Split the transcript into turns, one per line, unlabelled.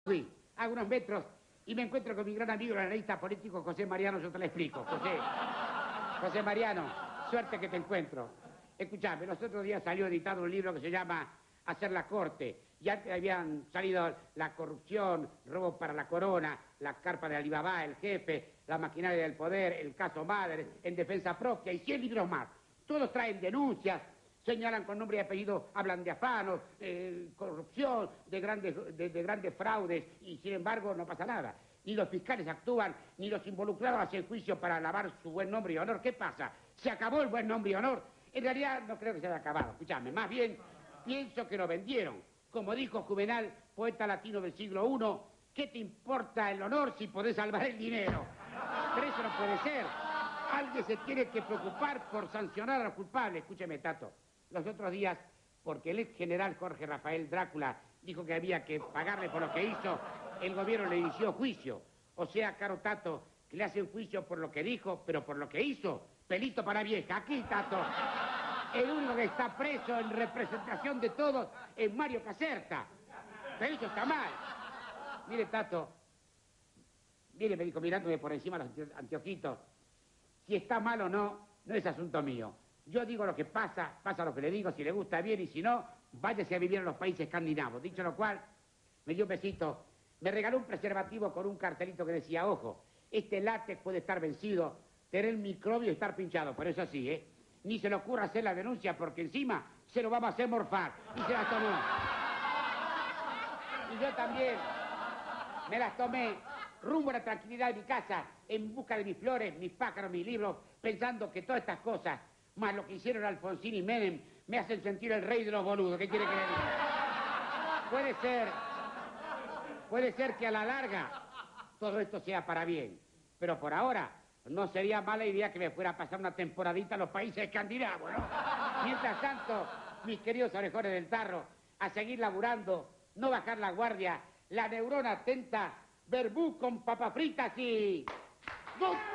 Fui a unos metros y me encuentro con mi gran amigo, el analista político José Mariano. Yo te lo explico. José Mariano, suerte que te encuentro. Escuchame, los otros días salió editado un libro que se llama Hacer la Corte. Y antes habían salido La corrupción, Robo para la corona, La carpa de Alibaba, El jefe, La maquinaria del poder, El caso Madre, En defensa propia y 100 libros más. Todos traen denuncias, señalan con nombre y apellido, hablan de afanos, corrupción, de grandes fraudes, y sin embargo no pasa nada. Ni los fiscales actúan, ni los involucrados hacen juicio para lavar su buen nombre y honor. ¿Qué pasa? ¿Se acabó el buen nombre y honor? En realidad no creo que se haya acabado. Escuchame, más bien pienso que lo vendieron. Como dijo Juvenal, poeta latino del siglo I, ¿qué te importa el honor si podés salvar el dinero? Pero eso no puede ser. Alguien se tiene que preocupar por sancionar a los culpables. Escúcheme, Tato. Los otros días, porque el ex general Jorge Rafael Drácula dijo que había que pagarle por lo que hizo, el gobierno le inició juicio. O sea, caro Tato, que le hacen juicio por lo que dijo, pero por lo que hizo, pelito para vieja. Aquí, Tato, el único que está preso en representación de todos es Mario Caserta. Pero eso está mal. Mire, Tato, mire, me dijo mirándome por encima de los anteojitos, si está mal o no, no es asunto mío. Yo digo lo que pasa, pasa lo que le digo, si le gusta bien y si no, váyase a vivir en los países escandinavos. Dicho lo cual, me dio un besito, me regaló un preservativo con un cartelito que decía, ojo, este látex puede estar vencido, tener microbio y estar pinchado, pero eso sí, ni se le ocurra hacer la denuncia porque encima se lo vamos a hacer morfar. Y se las tomó. Y yo también me las tomé rumbo a la tranquilidad de mi casa, en busca de mis flores, mis pájaros, mis libros, pensando que todas estas cosas, más lo que hicieron Alfonsín y Menem, me hacen sentir el rey de los boludos. ¿Qué quiere que le diga? Puede ser que a la larga todo esto sea para bien, pero por ahora no sería mala idea que me fuera a pasar una temporadita a los países escandinavos, ¿no? Mientras tanto, mis queridos orejones del tarro, a seguir laburando, no bajar la guardia, la neurona atenta, verbú con papas fritas y... ¡Gol!